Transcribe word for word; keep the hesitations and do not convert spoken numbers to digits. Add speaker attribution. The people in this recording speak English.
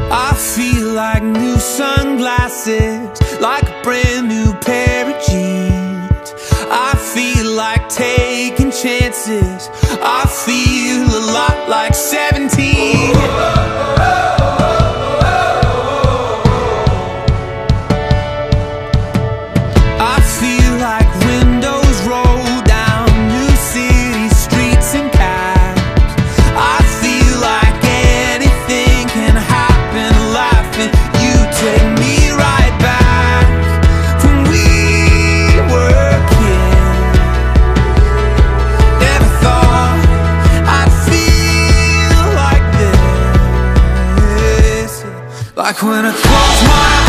Speaker 1: I feel like new sunglasses, like a brand new pair of jeans. I feel like taking chances. I feel a lot like seventeen. I feel like windows roll down new city streets and cabs. I feel like anything can happen, laughing. You take me right back when we were kids. Never thought I'd feel like this, like when I close my eyes.